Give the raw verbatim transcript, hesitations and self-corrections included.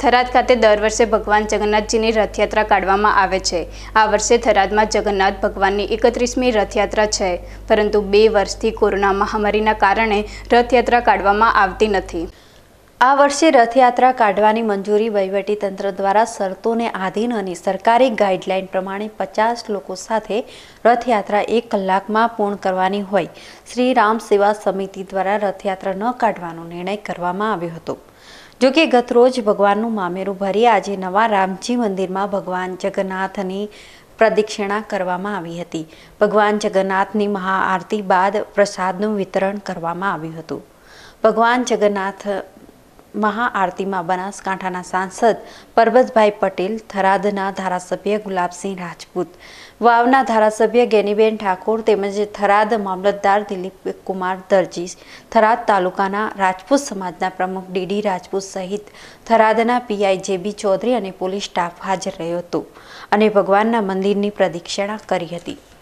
થરાદ ખાતે દર વર્ષે ભગવાન જગન્નાથજીની રથયાત્રા કાઢવામાં આવે છે। આ વર્ષે થરાદમાં જગન્નાથ ભગવાનની એકત્રીસમી રથયાત્રા છે, પરંતુ બે વર્ષથી કોરોના મહામારીના કારણે રથયાત્રા કાઢવામાં આવતી નથી। આ વર્ષે રથયાત્રા કાઢવાની મંજૂરી વહીવટીતંત્ર દ્વારા શરતોને આધીન અને સરકારી ગાઈડલાઈન પ્રમાણે પચાસ લોકો સાથે રથયાત્રા એક કલાકમાં પૂર્ણ કરવાની હોય શ્રી રામ સેવા સમિતિ દ્વારા રથયાત્રા ન કાઢવાનો નિર્ણય કરવામાં આવ્યો હતો। જો કે ગતરોજ ભગવાનનું મામેરું ભરી આજે નવા રામજી મંદિરમાં ભગવાન જગન્નાથની પ્રદક્ષિણા કરવામાં આવી હતી। ભગવાન જગન્નાથની મહાઆરતી બાદ પ્રસાદનું વિતરણ કરવામાં આવ્યું હતું। ભગવાન જગન્નાથ મહાઆરતીમાં બનાસકાંઠાના સાંસદ પરબતભાઈ પટેલ, થરાદના ધારાસભ્ય ગુલાબસિંહ રાજપૂત, વાવના ધારાસભ્ય ગેનીબેન ઠાકોર તેમજ થરાદ મામલતદાર દિલીપ કુમાર દરજી, થરાદ તાલુકાના રાજપૂત સમાજના પ્રમુખ ડીડી રાજપૂત સહિત થરાદના પીઆઈ જેબી ચૌધરી અને પોલીસ સ્ટાફ હાજર રહ્યો હતો અને ભગવાનના મંદિરની પ્રદક્ષિણા કરી હતી।